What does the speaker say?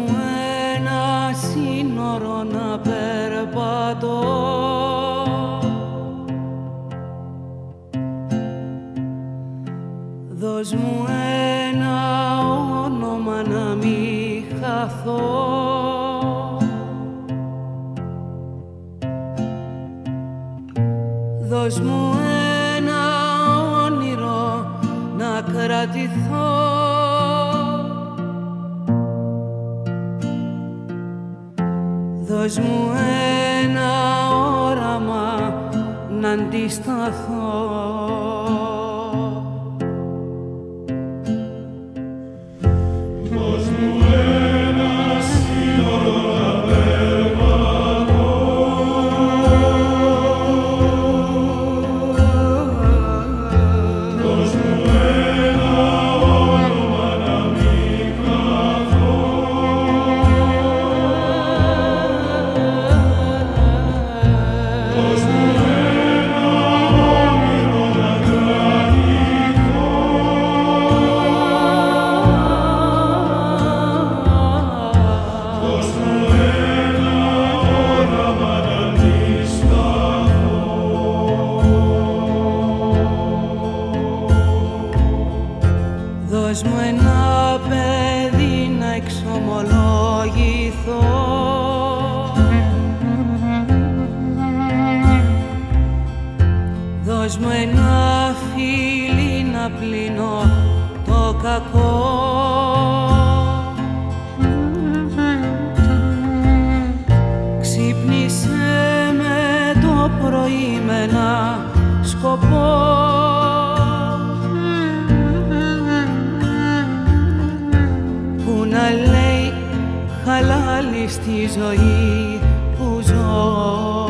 ένα σύνορο να περπατώ, δώσ' μου ένα όνομα να μη χαθώ, δώσ' μου ένα όνειρο να κρατηθώ, δώσ' μου ένα όραμα να αντισταθώ. Δώσ' μου ένα σύνορο να περπατώ, δώσ' μου ένα όνομα να μην χαθώ, δώσ' μου ένα όνειρο να κρατηθώ, δώσ' μου ένα όραμα να αντισταθώ. Δώσ' μου ένα παιδί να εξομολογηθώ, δώσ' μου ένα φίλι να πλύνω το κακό, ξύπνησε με το πρωί με ένα σκοπό, που να λέει χαλάλι στη ζωή που ζω.